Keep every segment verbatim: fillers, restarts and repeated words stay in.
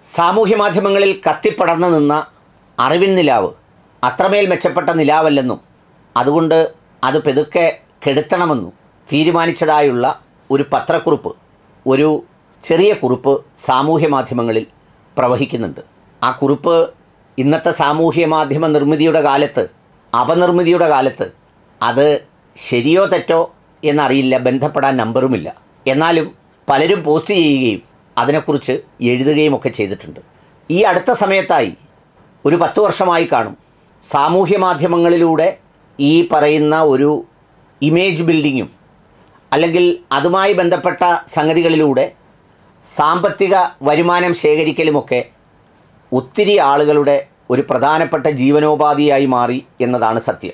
സാമൂഹ്യ മാധ്യമങ്ങളിൽ കത്തിപ്പടർന്നു നിന്ന അറിവിൻ നിലാവ് അത്രമേൽ മെച്ചപ്പെട്ട നിലാവല്ലെന്നും അതുകൊണ്ട് അത് പെതുക്കെ കെടുത്തണമെന്നും തീരുമാനിച്ചതായുള്ള ഒരു പത്രക്കുറിപ്പ്, ഒരു ചെറിയ കുറിപ്പ് സാമൂഹ്യ മാധ്യമങ്ങളിൽ പ്രവഹിക്കുന്നുണ്ട്. ആ കുറിപ്പ് ഇന്നത്തെ സാമൂഹ്യ മാധ്യമ നിർമ്മിതിയുടെ കാലത്ത്, അപനിർമ്മിതിയുടെ കാലത്ത് അത് ശരിയോ തെറ്റോ എന്നറിയില്ല, ബന്ധപ്പെടാൻ നമ്പറുമില്ല. എന്നാലും പലരും പോസ്റ്റ് ചെയ്യുകയും അതിനെക്കുറിച്ച് എഴുതുകയും ഒക്കെ ചെയ്തിട്ടുണ്ട്. ഈ അടുത്ത സമയത്തായി, ഒരു പത്ത് വർഷമായി കാണും, സാമൂഹ്യ മാധ്യമങ്ങളിലൂടെ ഈ പറയുന്ന ഒരു ഇമേജ് ബിൽഡിങ്ങും അല്ലെങ്കിൽ അതുമായി ബന്ധപ്പെട്ട സംഗതികളിലൂടെ സാമ്പത്തിക വരുമാനം ശേഖരിക്കലുമൊക്കെ ഒത്തിരി ആളുകളുടെ ഒരു പ്രധാനപ്പെട്ട ജീവനോപാധിയായി മാറി എന്നതാണ് സത്യം.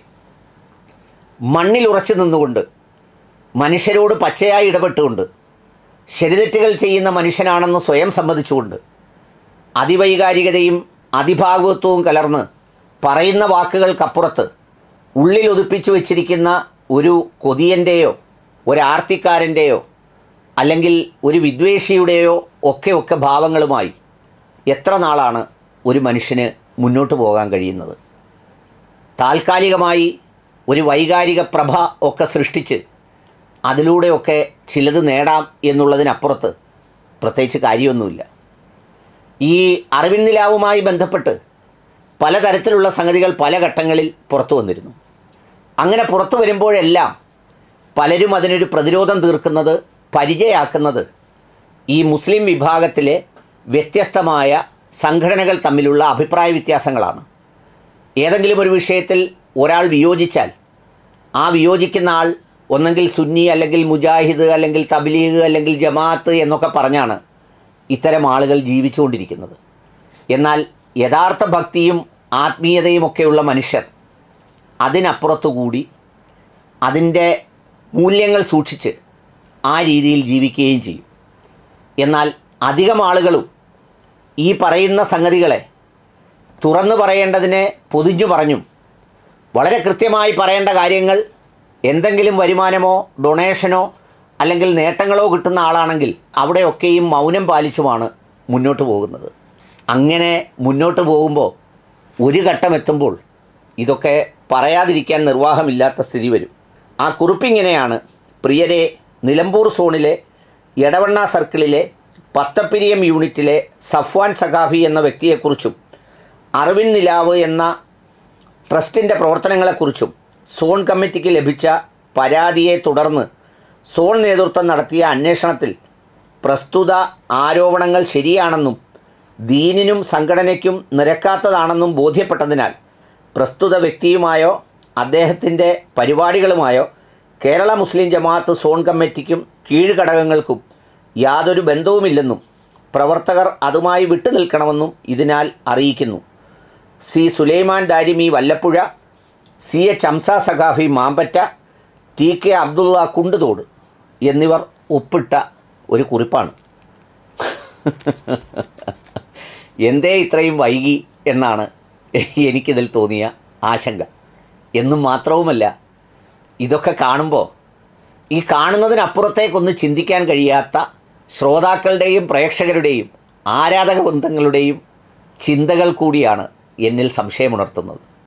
മണ്ണിൽ ഉറച്ചു നിന്നുകൊണ്ട്, മനുഷ്യരോട് പച്ചയായി ഇടപെട്ടുകൊണ്ട്, ശരിതെറ്റുകൾ ചെയ്യുന്ന മനുഷ്യനാണെന്ന് സ്വയം സമ്മതിച്ചുകൊണ്ട്, അതിവൈകാരികതയും അതിഭാഗവത്വവും കലർന്ന് പറയുന്ന വാക്കുകൾക്കപ്പുറത്ത് ഉള്ളിൽ ഒതുപ്പിച്ചു വച്ചിരിക്കുന്ന ഒരു കൊതിയൻ്റെയോ ഒരാർത്തിക്കാരൻ്റെയോ അല്ലെങ്കിൽ ഒരു വിദ്വേഷിയുടെയോ ഒക്കെ ഒക്കെ ഭാവങ്ങളുമായി എത്ര നാളാണ് ഒരു മനുഷ്യന് മുന്നോട്ട് പോകാൻ കഴിയുന്നത്? താൽക്കാലികമായി ഒരു വൈകാരിക പ്രഭ ഒക്കെ സൃഷ്ടിച്ച് അതിലൂടെയൊക്കെ ചിലത് നേടാം എന്നുള്ളതിനപ്പുറത്ത് പ്രത്യേകിച്ച് കാര്യമൊന്നുമില്ല. ഈ അറിവിൻ നിലാവുമായി ബന്ധപ്പെട്ട് പലതരത്തിലുള്ള സംഗതികൾ പല ഘട്ടങ്ങളിൽ പുറത്തു വന്നിരുന്നു. അങ്ങനെ പുറത്തു വരുമ്പോഴെല്ലാം പലരും അതിനൊരു പ്രതിരോധം തീർക്കുന്നത്, പരിചയാക്കുന്നത് ഈ മുസ്ലിം വിഭാഗത്തിലെ വ്യത്യസ്തമായ സംഘടനകൾ തമ്മിലുള്ള അഭിപ്രായ വ്യത്യാസങ്ങളാണ്. ഏതെങ്കിലും ഒരു വിഷയത്തിൽ ഒരാൾ വിയോജിച്ചാൽ ആ വിയോജിക്കുന്ന ആൾ ഒന്നെങ്കിൽ സുന്നി അല്ലെങ്കിൽ മുജാഹിദ് അല്ലെങ്കിൽ തബ്ലീഗ് അല്ലെങ്കിൽ ജമാഅത്ത് എന്നൊക്കെ പറഞ്ഞാണ് ഇത്തരം ആളുകൾ ജീവിച്ചുകൊണ്ടിരിക്കുന്നത്. എന്നാൽ യഥാർത്ഥ ഭക്തിയും ആത്മീയതയും ഒക്കെയുള്ള മനുഷ്യർ അതിനപ്പുറത്തുകൂടി അതിൻ്റെ മൂല്യങ്ങൾ സൂക്ഷിച്ച് ആ രീതിയിൽ ജീവിക്കുകയും ചെയ്യും. എന്നാൽ അധികം ആളുകളും ഈ പറയുന്ന സംഗതികളെ തുറന്നു പറയേണ്ടതിനെ പൊതിഞ്ഞു പറഞ്ഞും, വളരെ കൃത്യമായി പറയേണ്ട കാര്യങ്ങൾ എന്തെങ്കിലും വരുമാനമോ ഡൊണേഷനോ അല്ലെങ്കിൽ നേട്ടങ്ങളോ കിട്ടുന്ന ആളാണെങ്കിൽ അവിടെയൊക്കെയും മൗനം പാലിച്ചുമാണ് മുന്നോട്ട് പോകുന്നത്. അങ്ങനെ മുന്നോട്ട് പോകുമ്പോൾ ഒരു ഘട്ടം എത്തുമ്പോൾ ഇതൊക്കെ പറയാതിരിക്കാൻ നിർവാഹമില്ലാത്ത സ്ഥിതി വരും. ആ കുറിപ്പിങ്ങനെയാണ്: പ്രിയരെ, നിലമ്പൂർ സോണിലെ എടവണ്ണ സർക്കിളിലെ പത്തപ്പിരിയം യൂണിറ്റിലെ സഫ്വാൻ സഖാഫി എന്ന വ്യക്തിയെക്കുറിച്ചും അറിവിൻ നിലാവ് എന്ന ട്രസ്റ്റിൻ്റെ പ്രവർത്തനങ്ങളെക്കുറിച്ചും സോൺ കമ്മിറ്റിക്ക് ലഭിച്ച പരാതിയെ തുടർന്ന് സോൺ നേതൃത്വം നടത്തിയ അന്വേഷണത്തിൽ പ്രസ്തുത ആരോപണങ്ങൾ ശരിയാണെന്നും ദീനിനും സംഘടനയ്ക്കും നിരക്കാത്തതാണെന്നും ബോധ്യപ്പെട്ടതിനാൽ പ്രസ്തുത വ്യക്തിയുമായോ അദ്ദേഹത്തിൻ്റെ പരിപാടികളുമായോ കേരള മുസ്ലിം ജമാഅത്ത് സോൺ കമ്മിറ്റിക്കും കീഴ്ഘടകങ്ങൾക്കും യാതൊരു ബന്ധവുമില്ലെന്നും പ്രവർത്തകർ അതുമായി വിട്ടുനിൽക്കണമെന്നും ഇതിനാൽ അറിയിക്കുന്നു. C Sulaiman Darimi Vallappuzha, C H Hamza Saqafi Mampatta, T K Abdulla Kunduthode എന്നിവർ ഒപ്പിട്ട ഒരു കുറിപ്പാണ്. എന്തേ ഇത്രയും വൈകി എന്നാണ് എനിക്കിതിൽ തോന്നിയ ആശങ്ക. എന്നും മാത്രവുമല്ല, ഇതൊക്കെ കാണുമ്പോൾ ഈ കാണുന്നതിനപ്പുറത്തേക്കൊന്ന് ചിന്തിക്കാൻ കഴിയാത്ത ശ്രോതാക്കളുടെയും പ്രേക്ഷകരുടെയും ആരാധക വൃന്ദങ്ങളുടെയും ചിന്തകൾ കൂടിയാണ് എന്നിൽ സംശയമുണർത്തുന്നത്.